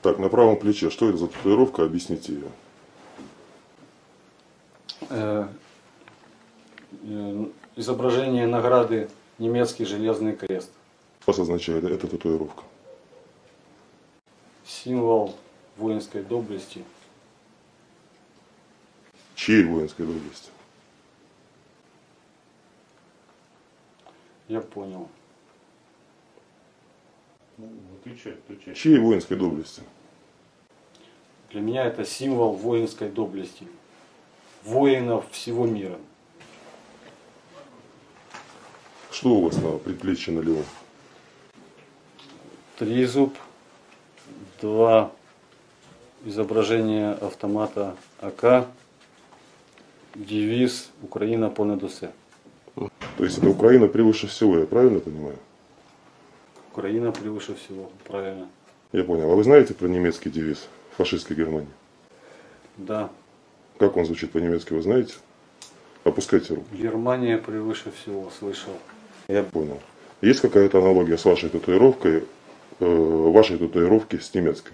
Так, на правом плече, что это за татуировка, объясните ее. Изображение награды «Немецкий железный крест». Что означает эта татуировка? Символ воинской доблести. Чьей воинской доблести? Я понял. Отвечай. Чьей воинской доблести? Для меня это символ воинской доблести. Воинов всего мира. Что у вас на предплечье на левом? Тризуб, два изображения автомата АК, девиз «Украина понад усе». То есть это Украина превыше всего, я правильно понимаю? Украина превыше всего, правильно. Я понял. А вы знаете про немецкий девиз фашистской Германии? Да. Как он звучит по-немецки, вы знаете? Опускайте руку. Германия превыше всего, слышал. Я понял. Есть какая-то аналогия с вашей татуировкой, вашей татуировки с немецкой?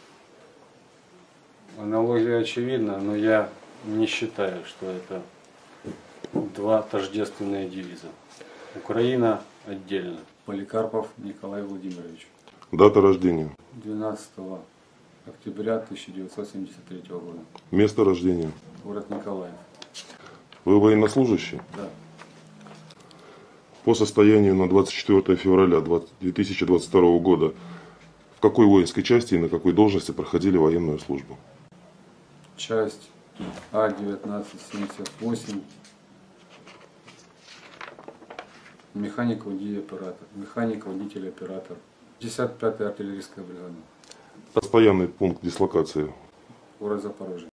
Аналогия очевидна, но я не считаю, что это два тождественные девиза. Украина отдельно. Поликарпов Николай Владимирович. Дата рождения. 12 октября 1973 года. Место рождения. Город Николаев. Вы военнослужащий? Да. По состоянию на 24 февраля 2022 года в какой воинской части и на какой должности проходили военную службу? Часть А-1978. Механик-водитель оператор. Механик-водитель оператор. 55-я артиллерийская бригада. Постоянный пункт дислокации. Город Запорожье.